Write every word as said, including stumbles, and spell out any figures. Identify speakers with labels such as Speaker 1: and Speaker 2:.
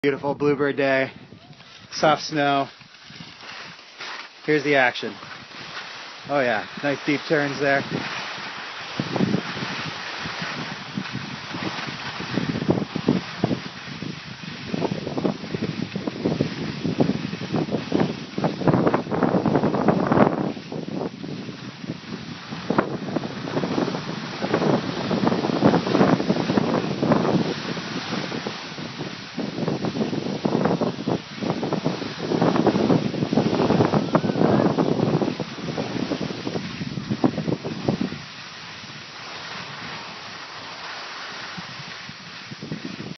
Speaker 1: Beautiful bluebird day, soft snow. Here's the action. Oh yeah, nice deep turns there.